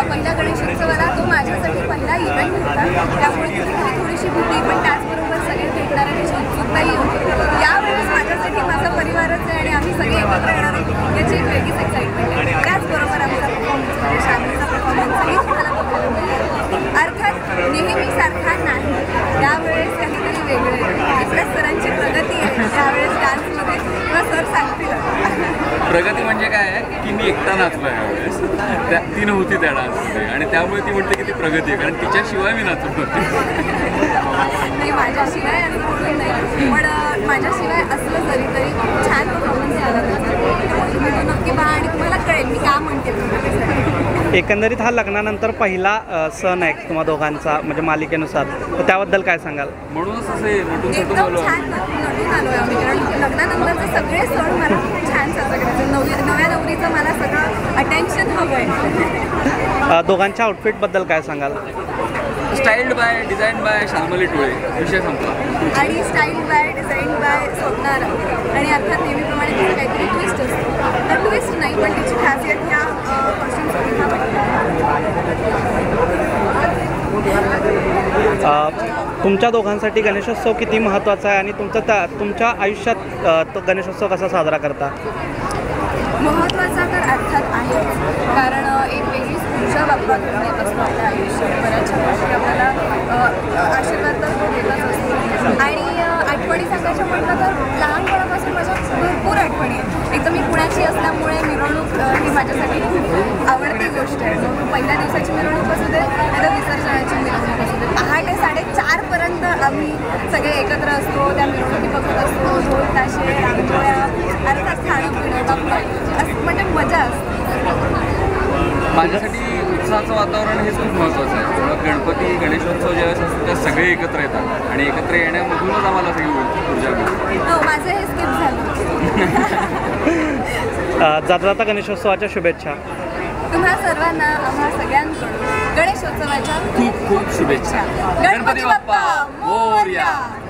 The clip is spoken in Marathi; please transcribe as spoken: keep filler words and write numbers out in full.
पहिल्या गणेशोत्सवाला तो माझ्यासाठी पहिला इव्हेंट होता, त्यामुळे तिथे थोडीशी भीती पण त्याचबरोबर सगळे भेटणार याची उत्सुकताही होती। यावेळेस माझ्यासाठी माझा परिवारच आहे आणि आम्ही सगळे एकत्र येणार आहोत याची एक वेगळीच एक्साइटमेंट आहे। त्याचबरोबर आमचा परफॉर्मन्स म्हणजे शामिलीचा परफॉर्मन्सही तुम्हाला बघायला मिळेल। अर्थात नेहमीसारखा नाही, यावेळेस काहीतरी वेगळं आहे। आपल्या सरांची प्रगती आहे त्यावेळेस डान्समध्ये किंवा सर सांगतील। प्रगती म्हणजे काय आहे की मी एकटा नाचलो यावेळेस, त्या ती नव्हती त्या डान्समध्ये आणि त्यामुळे ती म्हणते की ती प्रगती आहे, कारण तिच्याशिवाय मी नाचत होते। नाही, माझ्याशिवाय असं बोलून नाही, पण माझ्याशिवाय असलं जरी तरी छान परफॉर्मन्स झाला तुम्ही तो नक्की पहा आणि तुम्हाला कळेल मी का म्हणते। एकंदरीत हा लग्नानंतर पहिला अ, सण आहे तुम्हा दोघांचा म्हणजे मालिकेनुसार, तर त्याबद्दल काय सांगाल? म्हणूनच असे नटून नटून एकदम आलो छान नटून आलो आहे आम्ही, कारण लग्नानंतरचे सगळे सण मला खूप छान साजरे करायचे। नवरी नव्या नवरीचं मला सगळं अटेन्शन हवं आहे। अ, दोघांच्या आउटफिटबद्दल काय सांगाल? Styled by design by Shalmali Tole, विषय संपला। आणि style by design by Swapnar आणि अर्थात नेहमीप्रमाणे तिचं काहीतरी ट्विस्ट असतो, तर ट्विस्ट नाही पण तिची खासियत ह्या कॉस्ट्युम्समध्ये तुमच्या दोघांसाठी गणेशोत्सव किती महत्त्वाचा आहे आणि तुमचं त्या तुमच्या आयुष्यात अ, तो गणेशोत्सव कसा साजरा करता? महत्त्वाचा तर अर्थात आहे, कारण एक वेगळीच ऊर्जा बाप्पा घेऊन येत असतो आपल्या आयुष्यात। बऱ्याचशा गोष्टी आपल्याला आशीर्वाद तर तो देतच असतो आणि आठवणी सांगायच्या म्हटलं तर लहानपणापासून माझ्या भरपूर आठवणी आहेत। एक तर मी पुण्याची असल्यामुळे मिरवणूक ही माझ्यासाठी खूप आवडती गोष्ट आहे। मग पहिल्या दिवसाची मिरवणूक असू दे नाहीतर विसर्जनाची मिरवणूक असू दे, पहाटे साडेचारपर्यंत आम्ही सगळे एकत्र असतो, त्या मिरवणुकी बघत असतो, ढोल ताशे रांगोळ्या, अर्थात खाणं पिणं बाप्पा असं म्हणजे मजा असते। माझ्यासाठी उत्साहाचं वातावरण हेच खूप महत्त्वाचं आहे। त्यामुळे गणपती गणेशोत्सव ज्यावेळेस असतो त्या सगळे एकत्र येतात आणि एकत्र येण्यामधूनच आम्हाला सगळी ऊर्जा मिळते। हो, माझं हे स्किप झालं। जाता जाता गणेशोत्सवाच्या शुभेच्छा तुम्हा सर्वांना आम्हा सगळ्यांकडून गणेशोत्सवाच्या खूप खूप शुभेच्छा। गणपती बाप्पा मोरया।